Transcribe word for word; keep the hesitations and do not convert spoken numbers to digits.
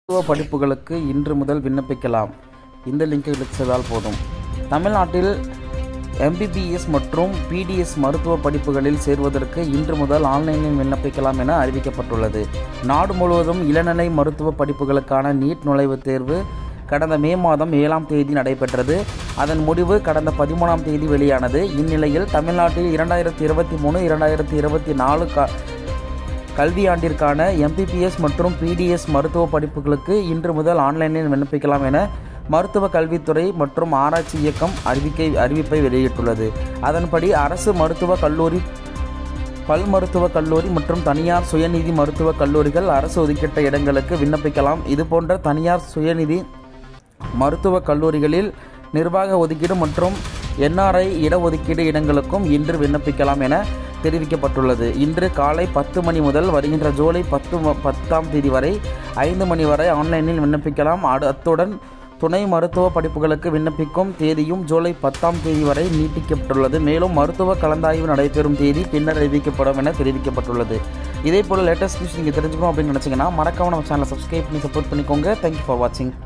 மருத்துவ படிப்புகளுக்கு இன்று முதல் விண்ணப்பிக்கலாம். இந்த லிங்கை கிளிக் செய்தால் போதும். தமிழ்நாட்டில் எம்பிபிஎஸ் மற்றும் பிடிஎஸ் மருத்துவ படிப்புகளில் சேர்வதற்கு இன்று முதல் ஆன்லைனில் விண்ணப்பிக்கலாம் என அறிவிக்கப்பட்டுள்ளது. நாடு முழுவதும் இளநிலை மருத்துவ படிப்புகளுக்கான நீட் நுழைவுத் தேர்வு கடந்த மே மாதம் ஏழாம் தேதி நடைபெற்றது. அதன் முடிவு கடந்த பதிமூணாம் தேதி வெளியானது. இந்நிலையில் தமிழ்நாட்டில் இரண்டாயிரத்தி இருபத்தி மூணு இரண்டாயிரத்தி இருபத்தி நாலு க கல்வியாண்டிற்கான எம்பிபிஎஸ் மற்றும் பிடிஎஸ் மருத்துவ படிப்புகளுக்கு இன்று முதல் ஆன்லைனில் விண்ணப்பிக்கலாம் என மருத்துவ கல்வித்துறை மற்றும் ஆராய்ச்சி இயக்கம் அறிவிக்கை அறிவிப்பை வெளியிட்டுள்ளது. அதன்படி அரசு மருத்துவக் கல்லூரி, பல் மருத்துவக் கல்லூரி மற்றும் தனியார் சுயநிதி மருத்துவக் கல்லூரிகள் அரசு ஒதுக்கிட்ட இடங்களுக்கு விண்ணப்பிக்கலாம். இதுபோன்ற தனியார் சுயநிதி மருத்துவக் கல்லூரிகளில் நிர்வாக ஒதுக்கீடு மற்றும் என்ஆர்ஐ இடஒதுக்கீடு இடங்களுக்கும் இன்று விண்ணப்பிக்கலாம் என தெரிவிக்கப்பட்டுள்ளது. இன்று காலை பத்து மணி முதல் வருகின்ற ஜூலை பத்து பத்தாம் தேதி வரை ஐந்து மணி வரை ஆன்லைனில் விண்ணப்பிக்கலாம். அத்துடன் துணை மருத்துவ படிப்புகளுக்கு விண்ணப்பிக்கும் தேதியும் ஜூலை பத்தாம் தேதி வரை நீட்டிக்கப்பட்டுள்ளது. மேலும் மருத்துவ கலந்தாய்வு நடைபெறும் தேதி பின்னர் அறிவிக்கப்படும் என தெரிவிக்கப்பட்டுள்ளது. இதே போல் லேட்டஸ்ட் நியூஸ் நீங்கள் தெரிஞ்சுக்கணும் அப்படின்னு நினச்சிங்கன்னா மறக்காம நம்ம சேனலை சப்ஸ்கிரைப் பண்ணி சப்போர்ட் பண்ணிக்கோங்க. தேங்க்யூ ஃபார் வாட்சிங்.